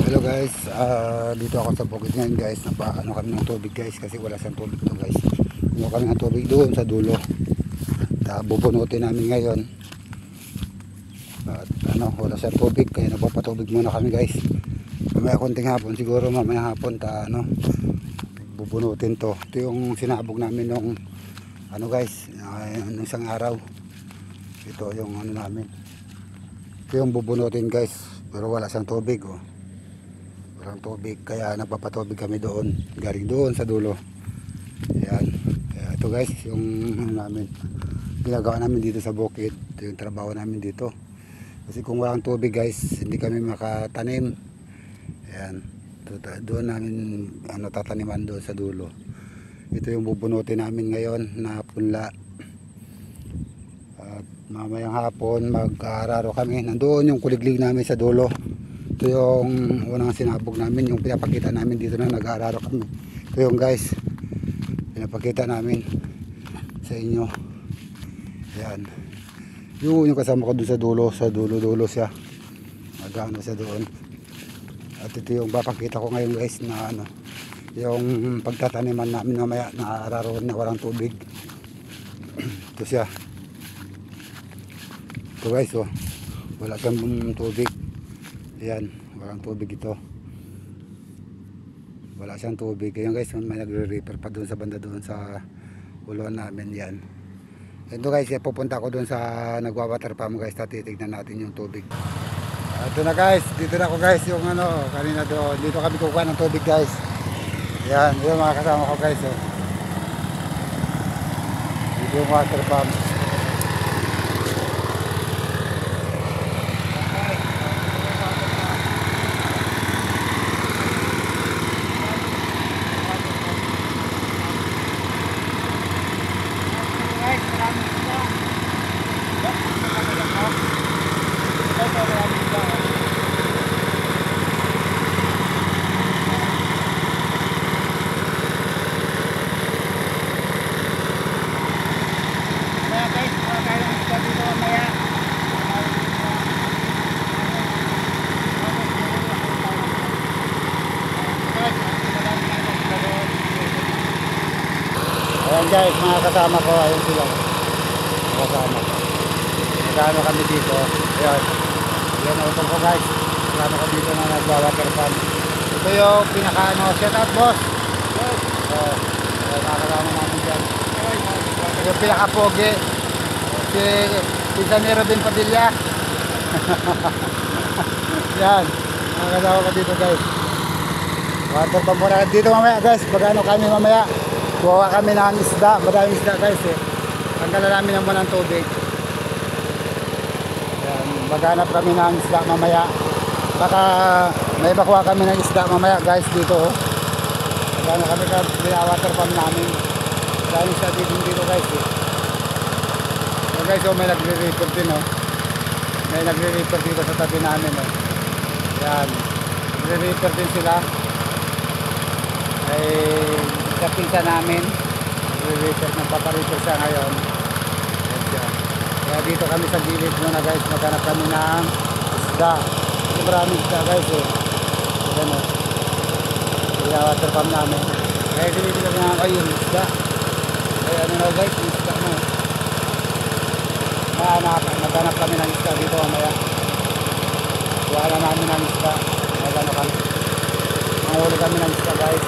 Hello guys, dito ako sa bukid ngayon guys. Ano kami ng tubig guys kasi wala siyang tubig to guys. Ano kami ng tubig doon sa dulo. Bubunutin namin ngayon. At wala siyang tubig kaya nagpapatubig muna kami guys. Mamaya konting hapon siguro, mamaya hapon bubunutin to. Ito yung sinabog namin nung guys, nung isang araw. Ito yung namin. Ito yung bubunutin guys. Pero wala siyang tubig oh. Walang tubig kaya nagpapatubig kami doon, galing doon sa dulo. Ayan. Kaya ito guys yung namin ginagawa namin dito sa bukid. Ito yung trabaho namin dito kasi kung walang tubig guys hindi kami makatanim. Ayan, doon namin tataniman doon sa dulo. Ito yung bubunutin namin ngayon na punla. At mamayang hapon mag-aararo kami. Nandoon yung kuliglig namin sa dulo. Ito yung unang sinabog namin, yung pinapakita namin dito na nag-aararo kami. Ito yung guys, pinapakita namin sa inyo. Ayan. Yung kasama ko doon sa dulo siya. Magano siya doon. At ito yung papakita ko ngayon guys na yung pagtataniman namin mamaya na aararo na walang tubig. Ito siya. Ito guys oh, wala siyang tubig. Ayan, walang tubig ito. Wala siyang tubig. Ayan guys, may nagre-reaper pa doon sa banda doon sa uluan namin yan. Ito guys, pupunta ko doon sa nagwa-water pump guys. Titignan natin yung tubig. Ito na guys, dito na ako guys yung kanina doon. Dito kami kukuha ng tubig guys. Ayan, yung mga kasama ko guys oh. Dito yung water pump. Ayan guys, mga kasama ko, ayun sila. Kasama ko. Magkano kami dito. Ayan. Ayan utong ko guys. Magkano kami dito na nagwa-water pump. Ito yung shout out boss. Ayan, mga kasama namin dyan. Yung pinaka-pogi. Si Sanero din Padilla. Ayan. Mga kasama ko dito guys. Water pump muna dito mamaya guys. Magkano kami mamaya. Kuha kami ng isda, madaming isda guys eh. Tanggalan namin naman ng tubig. Ayan, maghanap kami ng isda mamaya. Baka may makuha kami ng isda mamaya guys dito oh. Maghanap kami water pump namin. Madaming isda dito guys eh. So guys oh, may nagre-reaper din oh. May nagre-reaper dito sa tabi namin oh. Ayan, nagre-reaper din sila. Ay kapinsa namin nagre-reaper, nagpapareaper siya ngayon. Kaya dito kami sa gilid muna guys, maghanap kami ng isda. Maraming isda guys eh. Ayan o, kaya water pump namin. Kaya dito kami nga kayo yung isda. Kaya na guys, yung isda na maghanap kami ng isda dito mamaya. Kuha na namin ng isda. Maghanap kami, manghuli kami ng isda guys.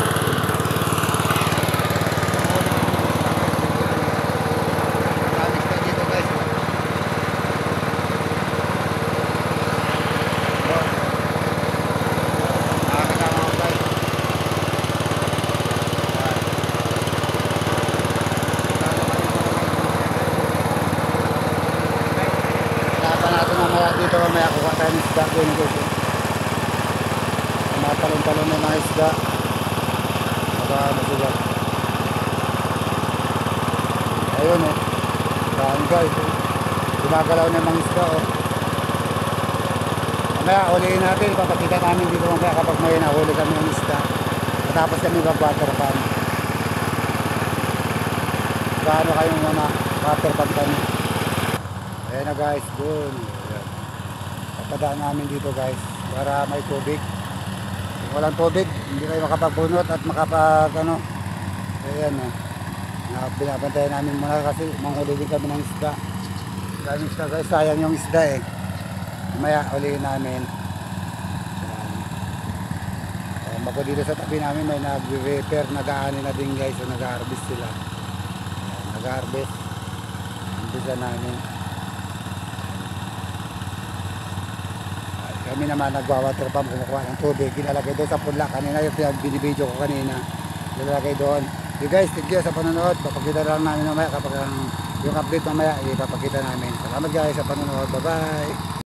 Dito mamaya kuha tayo ng isda doon guys. Matalon-talon na mga isda. Sila. Ayun oh. Dami guys. Gumagalaw na mga isda oh. Mamaya ulihin natin. Papakita namin dito mamaya kapag may nahuli kami ng isda. Tapos kami mag-water pump. Gaano kayong water pump kami. Ayan na guys, doon. Papadaan namin dito guys para may tubig. walang tubig, hindi kayo makapagbunot at makapag ano. Ayan o. Binabantayan namin muna kasi manghuli din kami ng isda. Daming isda guys, sayang yung isda eh. Mamaya ulihin namin. Ayan. Bako dito sa tabi namin may nag-repair, nag-aani na din guys. So nag-harvest sila. Ayan, nag-harvest. Umpisa namin. Kami naman nagwa-water pump, kumukuha ng tubig, ilalagay doon sa punla. Kanina yung binibidyo ko kanina, ilalagay doon. Okay guys, thank you sa panonood. Papakita lang namin mamaya kapag yung update mamaya ipapakita namin. Salamat guys sa panonood. Bye bye.